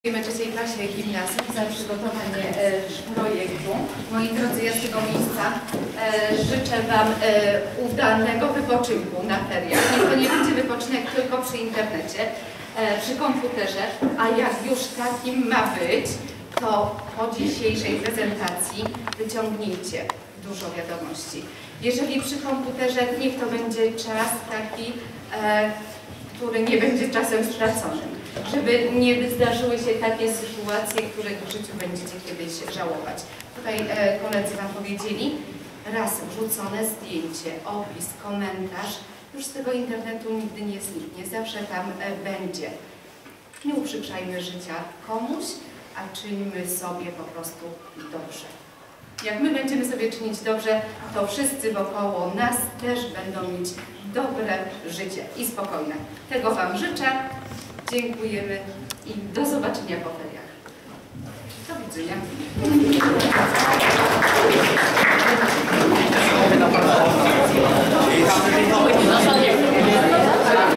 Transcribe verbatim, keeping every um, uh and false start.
Dziękujemy trzeciej klasie gimnazjum za przygotowanie e, projektu. Moi drodzy, ja z tego miejsca e, życzę Wam e, udanego wypoczynku na feriach. Niech to nie będzie wypoczynek tylko przy internecie, e, przy komputerze, a jak już takim ma być, to po dzisiejszej prezentacji wyciągnijcie dużo wiadomości. Jeżeli przy komputerze, niech to będzie czas taki, e, który nie będzie czasem straconym. Żeby nie zdarzyły się takie sytuacje, których w życiu będziecie kiedyś żałować. Tutaj e, koledzy Wam powiedzieli, raz wrzucone zdjęcie, opis, komentarz, już z tego internetu nigdy nie zniknie, zawsze tam e, będzie. Nie uprzykrzajmy życia komuś, a czyńmy sobie po prostu dobrze. Jak my będziemy sobie czynić dobrze, to wszyscy wokoło nas też będą mieć dobre życie i spokojne. Tego Wam życzę. Dziękujemy i do zobaczenia po feriach. Do widzenia.